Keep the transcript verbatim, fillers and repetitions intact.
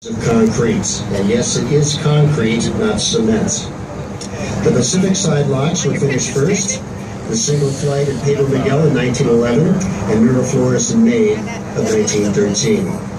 of concrete. And yes, it is concrete, not cement. The Pacific side locks were finished first, the single flight at Pedro Miguel in nineteen eleven, and Miraflores in May of nineteen thirteen.